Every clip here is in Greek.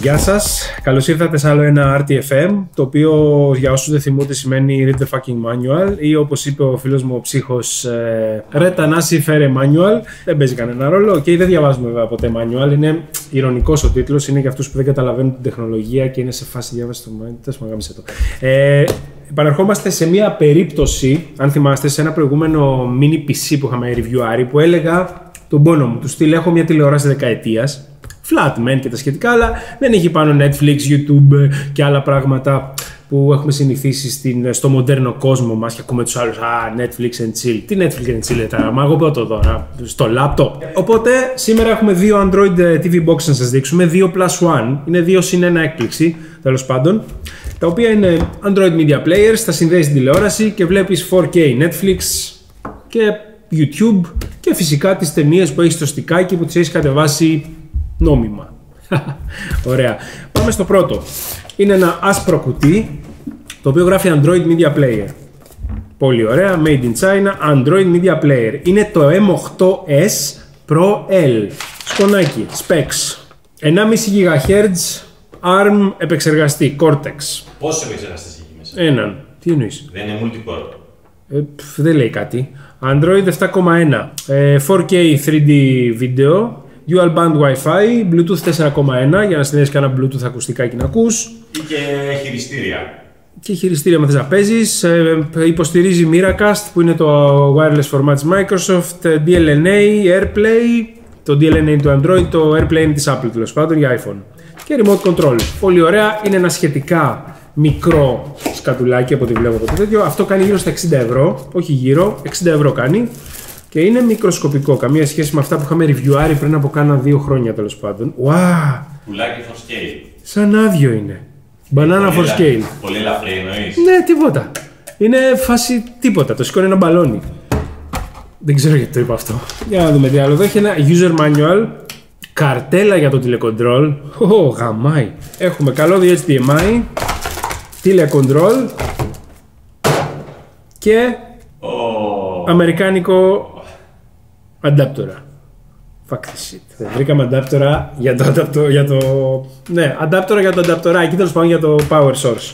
Γεια σας, καλώς ήρθατε σε άλλο ένα RTFM, το οποίο για όσους δεν θυμούνται σημαίνει Read the fucking manual ή όπως είπε ο φίλος μου ο ψύχος Read Tanasi Fere manual. Δεν παίζει κανένα ρόλο και δεν διαβάζουμε βέβαια ποτέ manual, είναι ηρωνικός ο τίτλος, είναι για αυτούς που δεν καταλαβαίνουν την τεχνολογία και είναι σε φάση διάβαση το manual. Επαναρχόμαστε σε μια περίπτωση, αν θυμάστε, σε ένα προηγούμενο mini PC που είχαμε reviewάρει, που έλεγα τον πόνο μου του στυλ, έχω μια τηλεόραση δεκαετίας, flat και τα σχετικά, αλλά δεν έχει πάνω Netflix, YouTube και άλλα πράγματα που έχουμε συνηθίσει στο μοντέρνο κόσμο μας και ακούμε τους άλλους Netflix and chill. Τι Netflix and chill τώρα, μα εγώ πρώτο εδώ, στο laptop. Οπότε σήμερα έχουμε δύο Android TV Box να σας δείξουμε, 2+1, είναι 2 συν 1 έκπληξη, τέλος πάντων, τα οποία είναι Android Media Players, τα συνδέεις στην τηλεόραση και βλέπεις 4K Netflix και YouTube και φυσικά τις ταινίες που έχεις στο στικάκι που τις έχεις κατεβάσει νόμιμα. Ωραία. Πάμε στο πρώτο. Είναι ένα άσπρο κουτί το οποίο γράφει Android Media Player. Πολύ ωραία. Made in China. Android Media Player. Είναι το M8S Pro L. Σκονάκι. Specs. 1,5 GHz ARM επεξεργαστή. Cortex. Πόσους επεξεργαστές έχει μέσα? Έναν. Τι εννοείς? Δεν είναι multi-core. Δεν λέει κάτι. Android 7,1. 4K 3D video. Dual band Wi-Fi, Bluetooth 4,1 για να συνδέσεις και ένα Bluetooth ακουστικά και να ακούς. Ή και χειριστήρια. Και χειριστήρια με θες να παίζεις. Υποστηρίζει Miracast που είναι το wireless format της Microsoft, DLNA, AirPlay, το DLNA είναι του Android, το AirPlay είναι της Apple τέλος πάντων για iPhone. Και remote control. Πολύ ωραία, είναι ένα σχετικά μικρό σκατουλάκι από ό,τι βλέπω από το τέτοιο. Αυτό κάνει γύρω στα 60 ευρώ, όχι γύρω, 60 ευρώ κάνει. Και είναι μικροσκοπικό, καμία σχέση με αυτά που είχαμε reviewάρει πριν από κάνα 2 χρόνια τέλος πάντων. Wow! Πουλάκι for scale. Σαν άδειο είναι. Banana for scale. Πολύ ελαφρύ εννοείς? Ναι, τίποτα. Είναι φάση τίποτα. Το σηκώνει ένα μπαλόνι. Δεν ξέρω γιατί το είπα αυτό. Για να δούμε τι άλλο. Εδώ έχει ένα user manual. Καρτέλα για το τηλεκοντρόλ. Γαμάει. Έχουμε καλώδιο HDMI. Τηλεκοντρόλ. Και αμερικάνικο αντάπτορα. Fuck this shit. Βρήκαμε αντάπτορα για το ναι, αντάπτορα για το ανταπτοράκι, τέλος πάντων για το power source.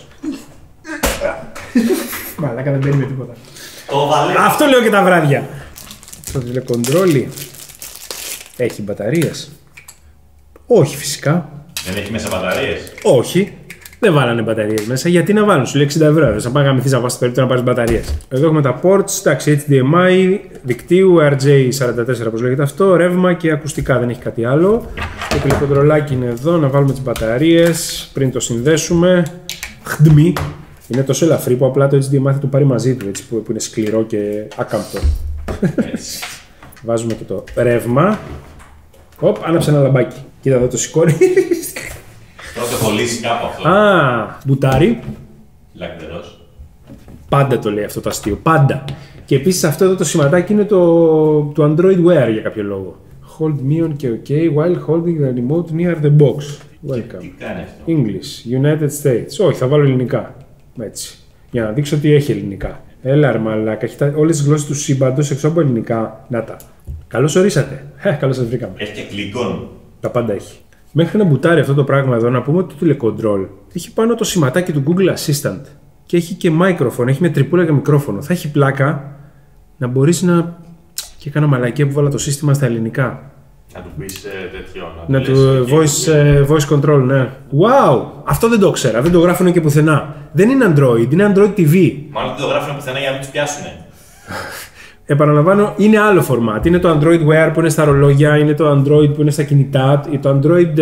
Μαλάκα δεν παίρνει τίποτα. Αυτό λέω και τα βράδια. Το τηλεκοντρόλι έχει μπαταρίες? Όχι φυσικά. Δεν έχει μέσα μπαταρίες? Όχι. Δεν βάλανε μπαταρίες μέσα. Γιατί να βάλουν, σου λέει 60 ευρώ. Θα πάει γαμηθείς να πας στο περίπτωση να πάρεις μπαταρίες. Εδώ έχουμε τα ports, εντάξει, HDMI, δικτύου, RJ44 όπως λέγεται αυτό, ρεύμα και ακουστικά, δεν έχει κάτι άλλο. Το τηλεκοντρολάκι είναι εδώ, να βάλουμε τις μπαταρίες πριν το συνδέσουμε. Χντμι. Είναι τόσο ελαφρύ που απλά το HDMI θα το πάρει μαζί του, έτσι, που είναι σκληρό και άκαμπτο. Βάζουμε και το ρεύμα. Οπ, άναψε ένα λαμπάκι. Κοίτα εδώ το σηκώνει. Πρώτα έχω λύσει κάπου αυτό. Μπουτάρι. Λακτερός. Πάντα το λέει αυτό το αστείο. Πάντα. Και επίσης αυτό εδώ το σηματάκι είναι το Android Wear για κάποιο λόγο. Hold me on και OK while holding the remote near the box. Welcome. Τι κάνει αυτό? English, United States. Όχι, θα βάλω ελληνικά. Έτσι. Για να δείξω ότι έχει ελληνικά. Έλα ρε μαλάκα. Έχει όλες τις γλώσσες του σύμπαντος έξω από ελληνικά. Να τα. Καλώς ορίσατε. Καλώς σας βρήκαμε. Έχει και κλικόν. Τα πάντα έχει. Μέχρι να μπουτάρει αυτό το πράγμα εδώ, να πούμε ότι το τηλεκοντρόλ έχει πάνω το σηματάκι του Google Assistant και έχει και microphone, έχει μια τρυπούλα για μικρόφωνο. Θα έχει πλάκα να μπορείς να. Και έκανα μαλακία που βάλα το σύστημα στα ελληνικά. Να του πεις τέτοιο. Να του voice control, ναι. Wow! Αυτό δεν το ξέρα, δεν το γράφουν και πουθενά. Δεν είναι Android, είναι Android TV. Μάλλον δεν το γράφουν πουθενά για να μην τους πιάσουνε. Επαναλαμβάνω, είναι άλλο format. Είναι το Android Wear που είναι στα ρολόγια, είναι το Android που είναι στα κινητά, το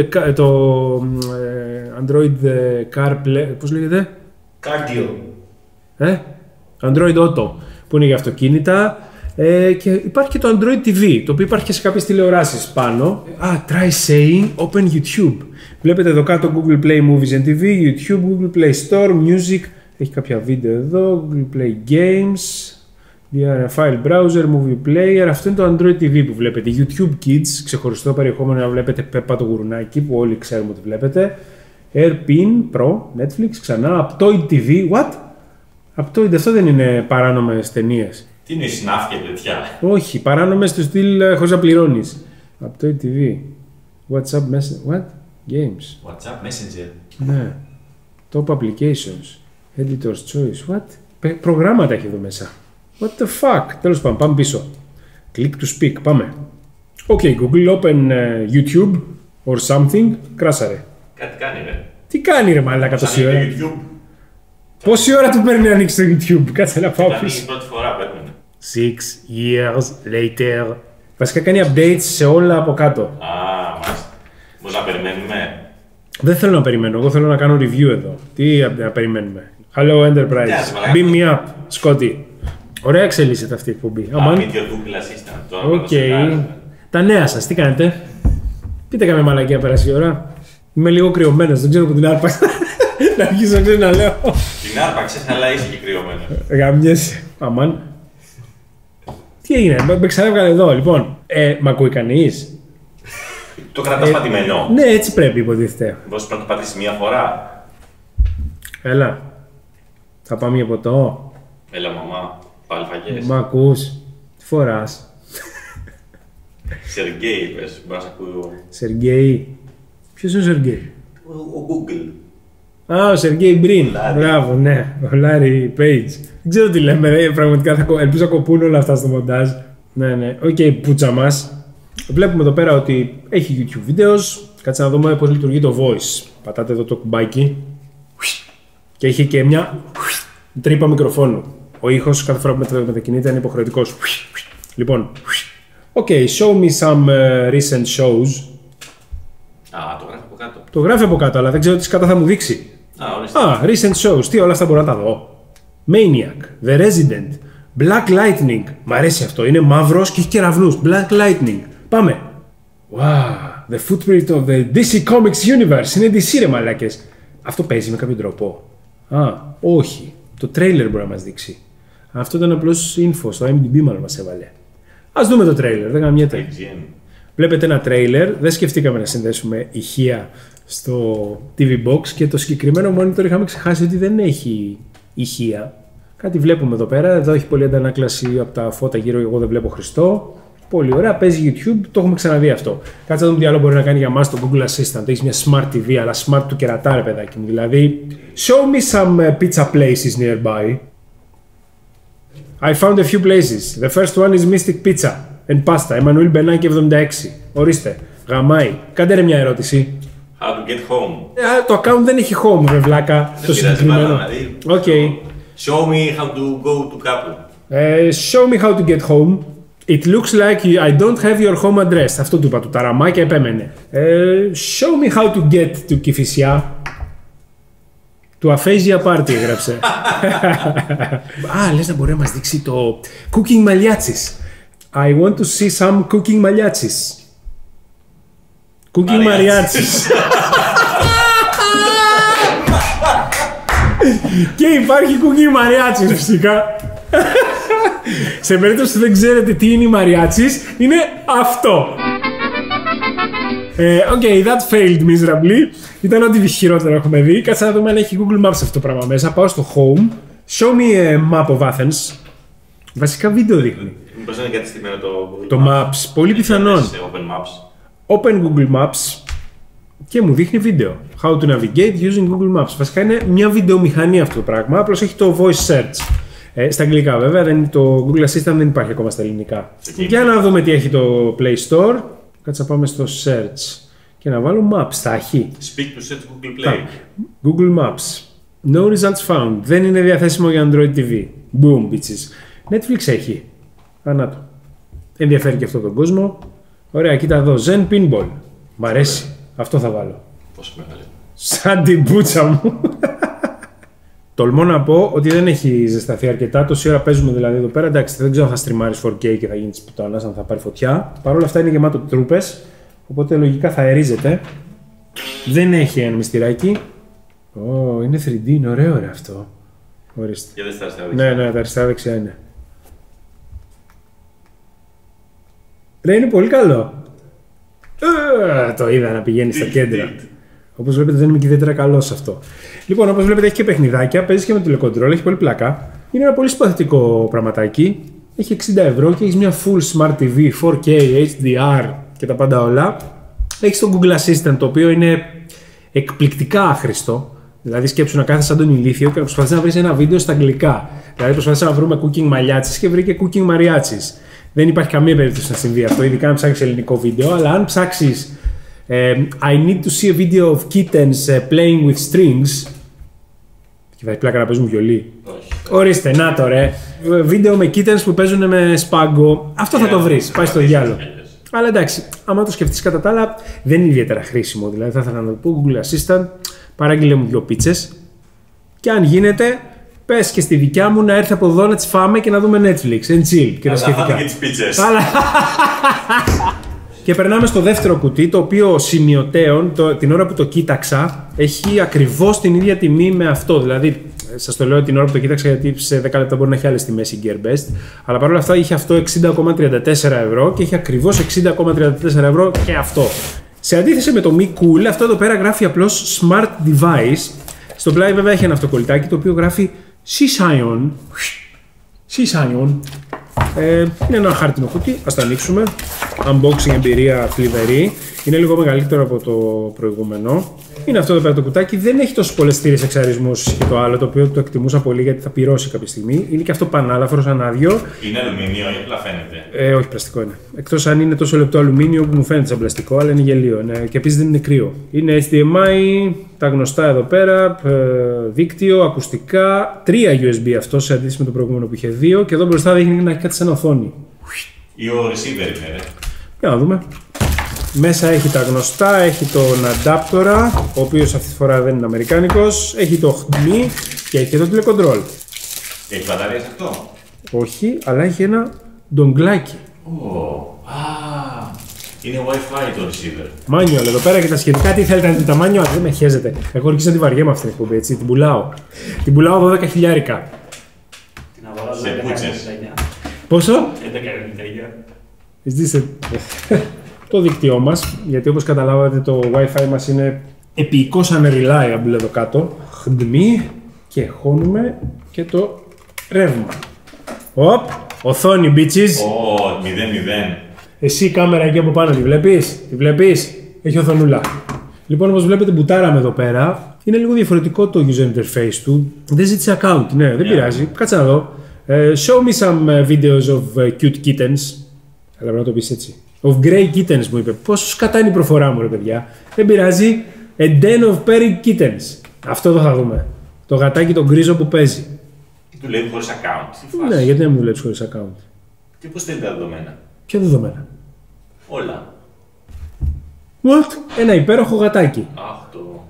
Android CarPlay, πώς λέγεται? Cardio. Android Auto, που είναι για αυτοκίνητα. Και υπάρχει και το Android TV, το οποίο υπάρχει και σε κάποιες τηλεοράσεις πάνω. Try saying Open YouTube. Βλέπετε εδώ κάτω Google Play Movies and TV, YouTube, Google Play Store, Music. Έχει κάποια βίντεο εδώ, Google Play Games. File Browser, Movie Player, αυτό είναι το Android TV που βλέπετε. YouTube Kids, ξεχωριστό περιεχόμενο να βλέπετε Πέπα το γουρνάκι που όλοι ξέρουμε ότι βλέπετε. AirPin Pro, Netflix, ξανά. Aptoid TV, what? Aptoid, αυτό δεν είναι παράνομες ταινίες? Τι είναι η συνάφη και τέτοια? Όχι, παράνομες στο στυλ χωρίς να πληρώνεις. Aptoid TV, WhatsApp Message, what? Games. WhatsApp Messenger. Ναι. Top applications. Editor's choice. What? Προγράμματα έχει εδώ μέσα. What the fuck. Τέλος πάντων, πάμε πίσω. Click to speak. Πάμε. OK, Google, open YouTube or something. Κράσαρε. Κάτι κάνει, ρε. Τι κάνει, ρε μαλάκα, τόση ώρα. YouTube. Πόση ώρα του παίρνει να ανοίξει το YouTube. Κάτσε να πάω Κάνει πίσω. πρώτη φορά παίρνει. 6 years later. Βασικά κάνει updates σε όλα από κάτω. Α, μάλιστα. Μπορεί να περιμένουμε. Δεν θέλω να περιμένω. Εγώ θέλω να κάνω review εδώ. Τι να περιμένουμε. Hello Enterprise. Beam me up, Scotty. Ωραία εξελίσσεται αυτή η εκπομπή. Αμάν. Meet your Google Assistant. Τώρα Οκ. Τα νέα σας, τι κάνετε. Πείτε καμία μαλακία πέρασε η ώρα. Είμαι λίγο κρυωμένος, δεν ξέρω που την άρπαξα. Να αρχίσω να λέω. Την άρπαξες, αλλά είσαι και κρυωμένος. Γαμιέσαι. Αμάν. Τι έγινε, με ξανέβγαλε εδώ, λοιπόν. Μ' ακούει κανείς. Το κρατάς πατημένο. Ναι, έτσι πρέπει υποτίθεται. Μπορείς να το πατήσεις μία φορά. Έλα. Θα πάμε για ποτό. Έλα, μαμά. Πάλι φαγές. Μ' ακούς. Τι φοράς. Σεργέη, πες. Μπορείς να ακούω. Σεργέη. Ποιος είναι ο Σεργέη. Ο Google. Α, ο Σεργέη Μπριν. Μπράβο, ναι. Ο Λάρι Πέιτζ. Δεν ξέρω τι λέμε, πραγματικά ελπίζω να κοπούν όλα αυτά στο μοντάζ. Ναι, ναι. Οκ, πουτσα μας. Βλέπουμε εδώ πέρα ότι έχει YouTube βίντεο. Κάτσε να δούμε πώς λειτουργεί το voice. Πατάτε εδώ το κουμπάκι. Και έχει και μια τρύπα μικροφόνου. Ο ήχος κάθε φορά που μετακινείται είναι υποχρεωτικός. Λοιπόν, OK, show me some recent shows. Α, το γράφει από κάτω. Το γράφει από κάτω, αλλά δεν ξέρω τι σκάτα θα μου δείξει. Α, recent shows. Τι όλα αυτά μπορώ να τα δω. Maniac, The Resident, Black Lightning. Μ' αρέσει αυτό. Είναι μαύρος και έχει κεραυνούς. Black Lightning. Πάμε. Wow, the footprint of the DC Comics Universe. Είναι DC, ρε μαλάκες. Αυτό παίζει με κάποιο τρόπο. Α, όχι. Το trailer μπορεί να μας δείξει. Αυτό ήταν απλώς info. Στο IMDb μάλλον μας έβαλε. Ας δούμε το trailer. Δεν γαμιέται. Βλέπετε ένα trailer. Δεν σκεφτήκαμε να συνδέσουμε ηχεία στο TV Box και το συγκεκριμένο monitor είχαμε ξεχάσει ότι δεν έχει ηχεία. Κάτι βλέπουμε εδώ πέρα. Εδώ έχει πολύ αντανάκλαση από τα φώτα γύρω. Εγώ δεν βλέπω Χριστό. Πολύ ωραία. Παίζει YouTube. Το έχουμε ξαναδεί αυτό. Κάτσε να δούμε τι άλλο μπορεί να κάνει για μας το Google Assistant. Έχει μια smart TV, αλλά smart του κερατά, ρε παιδάκι μου. Δηλαδή, show me some pizza places nearby. I found a few places. The first one is Mystic Pizza and Pasta. Emmanuel Μπενάκη 76. Ορίστε. Γαμάει. Κάντε ρε μια ερώτηση. How to get home. Το account δεν έχει home, ρε βλάκα. Το συγκεκριμένο. Okay. Show me how to go to Kaplan. Show me how to get home. It looks like I don't have your home address. Αυτό του είπα, του ταραμά και επέμενε. Show me how to get to Κηφισιά. Του Aphasia Party έγραψε. Α, λες να μπορεί να μας δείξει το cooking maliatsis. I want to see some cooking maliatsis. Cooking mariachis. Και υπάρχει cooking mariachis φυσικά. Σε περίπτωση που δεν ξέρετε τι είναι οι μαριάτσις, είναι αυτό. Okay, that failed miserably. Ήταν ό,τι χειρότερο έχουμε δει. Κάτσε να δούμε αν έχει Google Maps αυτό το πράγμα μέσα. Πάω στο Home. Show me a map of Athens. Βασικά βίντεο δείχνει. Μήπως είναι εγκατεστημένο το Maps. Πολύ πιθανόν. Open Maps. Open Google Maps. Και μου δείχνει βίντεο. How to navigate using Google Maps. Βασικά είναι μια βιντεομηχανή αυτό το πράγμα. Απλώς έχει το voice search. Στα αγγλικά βέβαια, το Google Assistant δεν υπάρχει ακόμα στα ελληνικά. Για να δούμε τι έχει το Play Store. Κάτσε να πάμε στο Search και να βάλω Maps, θα έχει. Speak to search Google Play. Google Maps. No results found. Δεν είναι διαθέσιμο για Android TV. Boom, bitches. Netflix έχει. Ανά το. Ενδιαφέρει και αυτό τον κόσμο. Ωραία, κοίτα εδώ. Zen Pinball. Μ' αρέσει. Αυτό θα βάλω. Πόσο μεγάλο. Σαν την πουτσα μου. Τολμώ να πω ότι δεν έχει ζεσταθεί αρκετά. Τόση ώρα παίζουμε δηλαδή εδώ πέρα. Εντάξει, δεν ξέρω αν θα στριμάρεις 4K και θα γίνει τη πουτάνα, αν θα πάρει φωτιά. Παρ' όλα αυτά είναι γεμάτο τρούπες. Οπότε λογικά θα αερίζεται. Δεν έχει ένα μυστηράκι. Είναι 3D, είναι ωραίο ρε αυτό. Ορίστε. Για δες τα αριστερά δεξιά. Ναι, τα αριστερά δεξιά είναι. Ρε, είναι πολύ καλό. Το είδα να πηγαίνει στα κέντρα. Όπως βλέπετε δεν είμαι και ιδιαίτερα καλός σε αυτό. Λοιπόν, όπως βλέπετε έχει και παιχνιδάκια, παίζει και με τηλεκοντρόλ, έχει πολύ πλάκα. Είναι ένα πολύ συμπαθητικό πραγματάκι. Έχει 60 ευρώ και έχει μια full smart TV, 4K, HDR και τα πάντα όλα. Έχεις το Google Assistant, το οποίο είναι εκπληκτικά άχρηστο. Δηλαδή, σκέψου να κάθεσαι σαν τον ηλίθιο και να προσπαθείς να βρεις ένα βίντεο στα αγγλικά. Δηλαδή, προσπαθείς να βρούμε cooking μαλλιάτσις και βρήκε cooking μαριάτσις. Δεν υπάρχει καμία περίπτωση να συμβεί αυτό, ειδικά αν ψάξεις ελληνικό βίντεο. Αλλά αν ψάξεις I need to see a video of kittens playing with strings. Και θα έχει πλάκα να παίζουν βιολί. Ορίστε, να το ρε. Βίντεο με kittens που παίζουν με σπάγκο. Αυτό θα το βρεις. Πάει στο διάλογο. Αλλά εντάξει, άμα το σκεφτείς κατά τα άλλα, δεν είναι ιδιαίτερα χρήσιμο. Δηλαδή, θα ήθελα να το πω Google Assistant, παράγγειλε μου 2 πίτσες. Και αν γίνεται, πες και στη δικιά μου να έρθει από εδώ να τις φάμε και να δούμε Netflix. And chill και τα σχετικά. Και τις πίτσες. Και περνάμε στο δεύτερο κουτί, το οποίο σημειωτέων, την ώρα που το κοίταξα, έχει ακριβώς την ίδια τιμή με αυτό. Δηλαδή, σας το λέω την ώρα που το κοίταξα, γιατί σε 10 λεπτά μπορεί να έχει άλλες τιμές η GearBest. Αλλά παρόλα αυτά είχε αυτό 60,34 ευρώ και έχει ακριβώς 60,34 ευρώ και αυτό. Σε αντίθεση με το Mi Cool, αυτό εδώ πέρα γράφει απλώς Smart Device. Στο πλάι βέβαια έχει ένα αυτοκολλητάκι το οποίο γράφει Seascion. Seascion. Είναι ένα χάρτινο κουτί, ας το ανοίξουμε. Unboxing εμπειρία θλιβερή. Είναι λίγο μεγαλύτερο από το προηγούμενο. Είναι αυτό εδώ πέρα το κουτάκι. Δεν έχει τόσο πολλές θύρες εξαρισμούς και το άλλο, το οποίο το εκτιμούσα πολύ γιατί θα πυρώσει κάποια στιγμή. Είναι και αυτό πανάλαφρο σαν άδειο. Είναι αλουμίνιο ή απλά φαίνεται? Όχι, πλαστικό είναι. Εκτός αν είναι τόσο λεπτό αλουμίνιο που μου φαίνεται σαν πλαστικό, αλλά είναι γελίο. Και επίσης δεν είναι κρύο. Είναι HDMI, τα γνωστά εδώ πέρα, δίκτυο, ακουστικά, 3 USB αυτό σε αντίθεση με το προηγούμενο που είχε 2. Και εδώ μπροστά δείχνει να έχει κάτι σαν οθόνη. Ή ο receiver είναι, ρε. Για να δούμε. Μέσα έχει τα γνωστά, έχει τον αντάπτορα, ο οποίος αυτή τη φορά δεν είναι αμερικάνικος, έχει το HDMI και έχει και το τηλεκοντρόλ. Έχει μπαταρία σε αυτό? Όχι, αλλά έχει ένα ντογκλάκι. Είναι Wi-Fi το receiver. Manual εδώ πέρα και τα σχετικά. Τι θέλετε να δείτε τα manual? Δεν με χέζετε. Εγώ αρχίσα να τη βαριέμαι αυτή την εκπομπή, έτσι. Την πουλάω. Την πουλάω 12 χιλιάρικα. Την αγοράζω Σε πούτσες. Πόσο? 11,99. Ζήστε. Το δίκτυό μας, γιατί όπως καταλάβατε το Wi-Fi μας είναι επικώς unreliable εδώ κάτω. HDMI και χώνουμε και το ρεύμα. Οπ, οθόνη bitches. 0-0. Εσύ η κάμερα εκεί από πάνω τη βλέπεις? Τη βλέπεις? Έχει οθονούλα. Λοιπόν, όπως βλέπετε μπουτάραμε εδώ πέρα. Είναι λίγο διαφορετικό το user interface του. Δεν ζήτησε account, ναι, δεν πειράζει. Κάτσε να δω. Show me some videos of cute kittens. Αλλά πρέπει να το πεις έτσι. Of grey kittens μου είπε. Πόσο σκατά είναι η προφορά μου, ρε παιδιά. Δεν πειράζει. A den of pairing kittens. Αυτό εδώ θα δούμε. Το γατάκι το γκρίζο που παίζει. Δουλεύει χωρίς account. Ναι, γιατί δεν μου δουλέψει χωρίς account? Και πώς στέλνει τα δεδομένα? Ποια δεδομένα? Όλα. What? Ένα υπέροχο γατάκι. Αχ, το.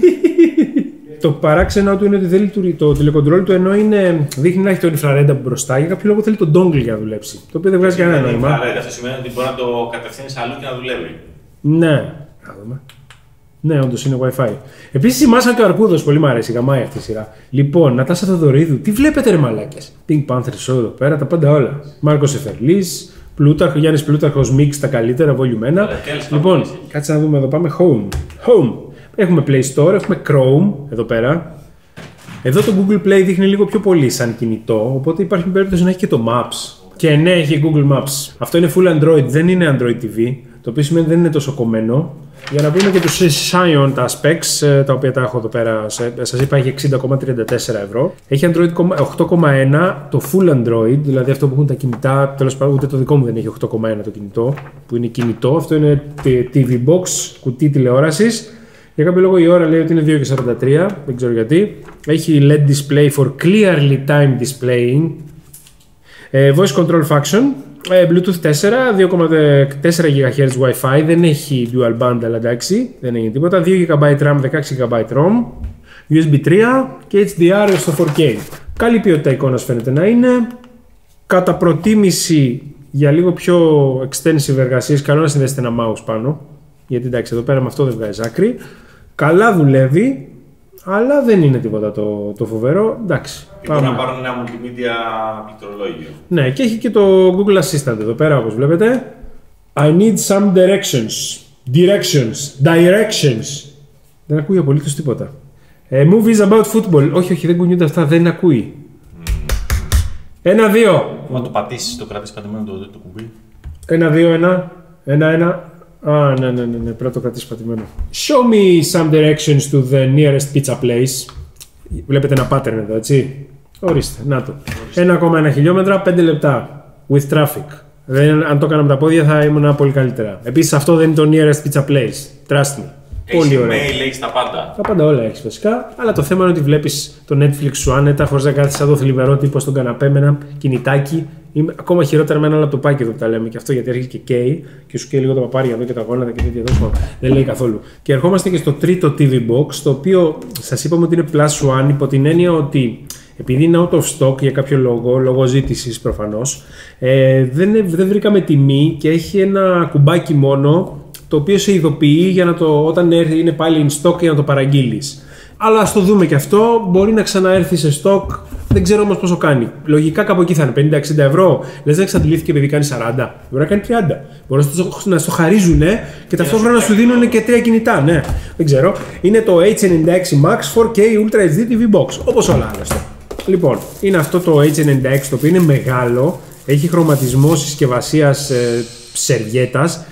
Το παράξενο του είναι ότι δεν λειτουργεί. Το τηλεκοντρόλ του ενώ είναι, δείχνει να έχει το infrared από μπροστά, για κάποιο λόγο θέλει τον dongle για να δουλέψει. Το οποίο δεν βγάζει κανένα νόημα. Αυτό σημαίνει ότι μπορεί να το κατευθύνεις αλλού και να δουλεύει. Ναι. Να δούμε. Ναι, όντως είναι Wi-Fi. Επίσης η Μάσα και ο Αρκούδος, πολύ μου αρέσει, γαμάει αυτή η σειρά. Λοιπόν, Νατάσα Θοδωρίδου, τι βλέπετε ρε μαλάκες? Pink Panther Show εδώ πέρα, τα πάντα όλα. Μάρκος Εφερλής, Πλούταρχο, Γιάννης Πλούταρχος, Mix τα καλύτερα, Volume 1. Λοιπόν, κάτσε να δούμε εδώ, πάμε Home. Home. Έχουμε Play Store, έχουμε Chrome εδώ πέρα. Εδώ το Google Play δείχνει λίγο πιο πολύ σαν κινητό, οπότε υπάρχει περίπτωση να έχει και το Maps. Και ναι, έχει Google Maps. Αυτό είναι full Android, δεν είναι Android TV, το οποίο σημαίνει δεν είναι τόσο κομμένο. Για να πούμε και τους Seascion τα specs, τα οποία τα έχω εδώ πέρα, σας είπα έχει 60,34 ευρώ. Έχει Android 8,1, το full Android, δηλαδή αυτό που έχουν τα κινητά, τέλος πάντων ούτε το δικό μου δεν έχει 8,1 το κινητό, που είναι κινητό, αυτό είναι TV Box, κουτί τηλεόρασης. Για κάποιο λόγο η ώρα λέει ότι είναι 2,43, δεν ξέρω γιατί. Έχει LED display for clearly time displaying. Voice control function. Bluetooth 4, 2,4 GHz Wi-Fi, δεν έχει dual band αλλά εντάξει, δεν έχει τίποτα. 2 GB RAM, 16 GB ROM, USB 3 και HDR στο 4K. Καλή ποιότητα εικόνας φαίνεται να είναι. Κατά προτίμηση για λίγο πιο extensive εργασίες, καλό να συνδέσετε ένα mouse πάνω. Γιατί εντάξει, εδώ πέρα με αυτό δεν βγάζει άκρη. Καλά δουλεύει, αλλά δεν είναι τίποτα το φοβερό. Εντάξει. Μπορεί να πάρουν ένα multimedia πληκτρολόγιο. Ναι, και έχει και το Google Assistant εδώ πέρα, όπως βλέπετε. I need some directions. Directions. Δεν ακούει απολύτως τίποτα. Movies about football. Όχι, δεν κουνιούνται αυτά, δεν ακούει. 1-2. Να το πατήσεις, το κρατήσεις πατημένο το κουμπί. 1-2-1. 1-1. Ναι, πρέπει να το κρατήσει πατημένο. Show me some directions to the nearest pizza place. Βλέπετε ένα pattern εδώ, έτσι. Ορίστε, να το. 1,1 χιλιόμετρα, 5 λεπτά. With traffic. Αν το έκανα με τα πόδια θα ήμουν πολύ καλύτερα. Επίσης αυτό δεν είναι το nearest pizza place. Trust me. Πολύ ωραίο. Mail, έχεις τα πάντα. Τα πάντα όλα έχεις βασικά. Αλλά το θέμα είναι ότι βλέπεις το Netflix σου άνετα, χωρίς να κάθεσαι σαν το θλιβερό τύπο στον καναπέ με ένα κινητάκι. Είμαι ακόμα χειρότερα με ένα λαπτοπάκι εδώ που τα λέμε και αυτό γιατί έρχεται και καίει και σου καίει λίγο τα παπάρια εδώ και τα γόνατα και τέτοια εδώ. Δεν λέει καθόλου. Και ερχόμαστε και στο τρίτο TV Box, το οποίο σας είπαμε ότι είναι Plus One υπό την έννοια ότι επειδή είναι out of stock για κάποιο λόγο ζήτησης προφανώς, δεν βρήκαμε τιμή και έχει ένα κουμπάκι μόνο το οποίο σε ειδοποιεί για να όταν είναι πάλι in stock για να το παραγγείλεις. Αλλά ας το δούμε και αυτό, μπορεί να ξαναέρθει σε stock, δεν ξέρω όμως πόσο κάνει. Λογικά κάπου εκεί θα είναι 50-60 ευρώ. Λες να εξαντλήθηκε επειδή κάνει 40, μπορεί να κάνει 30. Μπορεί να στο χαρίζουν και ταυτόχρονα να σου δίνουν και 3 κινητά. Ναι, δεν ξέρω. Είναι το H96 Max 4K Ultra HD TV Box, όπως όλα άλλα. Λοιπόν, είναι αυτό το H96 το οποίο είναι μεγάλο, έχει χρωματισμό συσκευασίας σερβιέτας.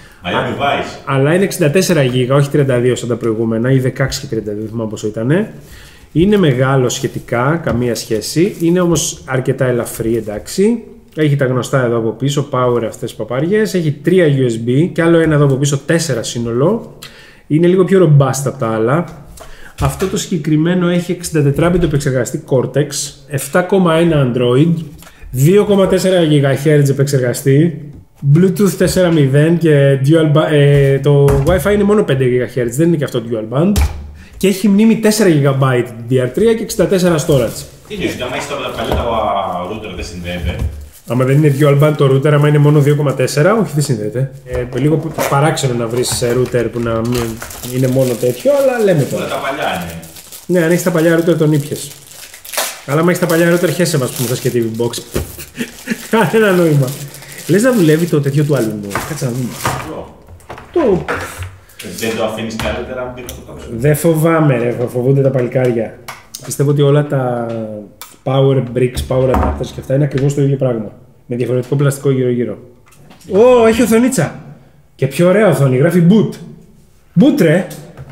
Αλλά είναι 64 GB, όχι 32 σαν τα προηγούμενα, ή 16 και 32, δεν θυμάμαι πόσο ήταν. Είναι μεγάλο σχετικά, καμία σχέση. Είναι όμως αρκετά ελαφρύ, εντάξει. Έχει τα γνωστά εδώ από πίσω, power αυτές τις παπάριες. Έχει 3 USB και άλλο ένα εδώ από πίσω, 4 σύνολο. Είναι λίγο πιο robust από τα άλλα. Αυτό το συγκεκριμένο έχει 64-bit επεξεργαστή Cortex, 7,1 Android, 2,4 GHz επεξεργαστή, Bluetooth 4.0 και το Wi-Fi είναι μόνο 5 GHz, δεν είναι και αυτό dual band. Και έχει μνήμη 4 GB DDR3 και 64 storage. Τι είναι, άμα έχεις τώρα τα παλιά router δεν συνδέεται. Άμα δεν είναι dual band το router, άμα είναι μόνο 2,4, όχι δεν συνδέεται. Λίγο παράξενο να βρεις router που να μην είναι μόνο τέτοιο, αλλά λέμε τώρα. Τα παλιά είναι. Ναι, αν έχεις τα παλιά router τον ήπιες. Αλλά αν έχεις τα παλιά router χέσε μας που μου θες και TV Box. Κανένα νόημα. Λες να δουλεύει το τέτοιο του άλλου. Κάτσε να δούμε. Το... Δεν το αφήνεις καλύτερα αν πήρες το κόψω. Δεν φοβάμαι ρε, φοβούνται τα παλικάρια. Πιστεύω ότι όλα τα power bricks, power adapters και αυτά είναι ακριβώς το ίδιο πράγμα. Με διαφορετικό πλαστικό γύρω-γύρω. Ω, έχει οθονίτσα. Και πιο ωραία οθόνη, γράφει boot. Boot ρε.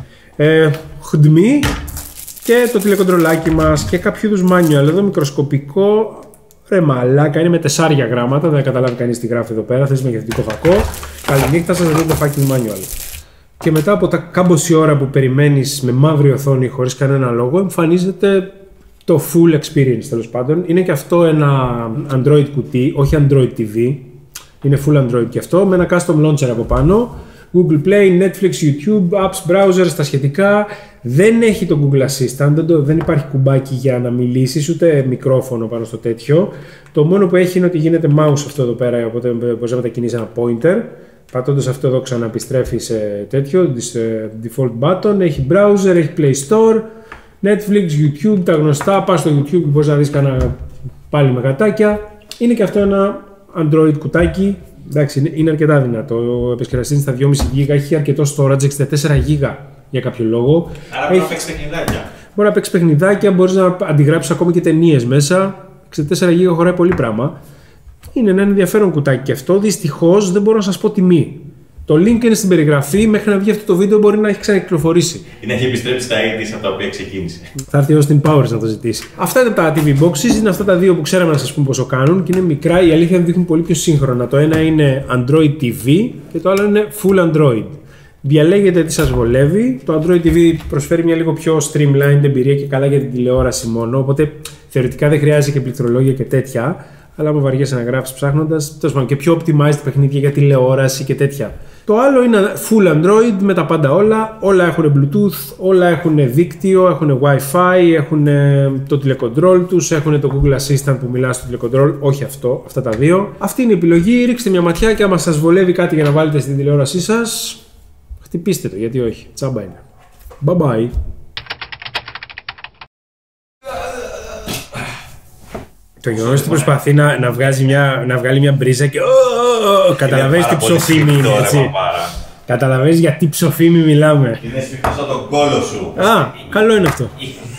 HDMI και το τηλεκοντρολάκι μας και κάποιο είδους manual. Εδώ μικροσκοπικό. Ρε μαλάκα, είναι με 4 γράμματα, δεν καταλάβει κανείς τι γράφει εδώ πέρα, θες μεγεθυντικό φακό. Καληνύχτα σας, δίνει το fucking manual. Και μετά από τα κάμποση ώρα που περιμένεις με μαύρη οθόνη χωρίς κανένα λόγο, εμφανίζεται το full experience τέλος πάντων. Είναι και αυτό ένα Android κουτί, όχι Android TV, είναι full Android και αυτό, με ένα custom launcher από πάνω. Google Play, Netflix, YouTube, apps, browsers, τα σχετικά. Δεν έχει το Google Assistant, δεν υπάρχει κουμπάκι για να μιλήσεις, ούτε μικρόφωνο πάνω στο τέτοιο. Το μόνο που έχει είναι ότι γίνεται mouse αυτό εδώ πέρα, οπότε μπορείς να μετακινήσεις ένα pointer. Πατώντας αυτό εδώ ξαναεπιστρέφει σε τέτοιο, σε default button. Έχει browser, έχει Play Store, Netflix, YouTube, τα γνωστά. Πας στο YouTube και μπορείς να δεις κανένα πάλι με γατάκια. Είναι και αυτό ένα Android κουτάκι. Εντάξει, είναι αρκετά δυνατό. Ο επεξεργαστής στα 2,5 GB, έχει αρκετό storage, 64 GB για κάποιο λόγο. Άρα μπορεί να παίξει παιχνιδάκια. Μπορεί να παίξει παιχνιδάκια, μπορεί να αντιγράψει ακόμη και ταινίες μέσα. 64 GB χωράει πολύ πράγμα. Είναι ένα ενδιαφέρον κουτάκι και αυτό. Δυστυχώς δεν μπορώ να σας πω τιμή. Το link είναι στην περιγραφή. Μέχρι να βγει αυτό το βίντεο μπορεί να έχει ξανακυκλοφορήσει. Ή να έχει επιστρέψει στα 80's από τα οποία ξεκίνησε. Θα έρθει ο Austin Powers να το ζητήσει. Αυτά είναι τα TV Boxes. Είναι αυτά τα δύο που ξέραμε να σας πούμε πόσο κάνουν και είναι μικρά. Η αλήθεια δείχνουν πολύ πιο σύγχρονα. Το ένα είναι Android TV και το άλλο είναι Full Android. Διαλέγετε τι σας βολεύει. Το Android TV προσφέρει μια λίγο πιο streamlined εμπειρία και καλά για την τηλεόραση μόνο. Οπότε θεωρητικά δεν χρειάζεται και πληκτρολόγια και τέτοια. Αλλά άμα βαριέσαι να γράψεις ψάχνοντας, τέλος πάντων και πιο optimized παιχνίδια για τηλεόραση και τέτοια. Το άλλο είναι full Android με τα πάντα όλα. Όλα έχουν Bluetooth, όλα έχουν δίκτυο, έχουν Wi-Fi, έχουν το τηλεκοντρόλ τους, έχουν το Google Assistant που μιλά στο τηλεκοντρόλ. Όχι αυτό, αυτά τα δύο. Αυτή είναι η επιλογή. Ρίξτε μια ματιά και άμα σας βολεύει κάτι για να βάλετε στην τηλεόρασή σας, χτυπήστε το, γιατί όχι. Τσάμπα είναι. Bye bye. Το γεγονός ότι προσπαθεί να βγάλει μια μπρίζα και καταλαβαίνεις τι ψοφίμη είναι, έτσι. Καταλαβαίνεις για τι ψοφίμη μιλάμε. Είναι σφιχτό σαν τον κόλο σου. Α, καλό είναι αυτό.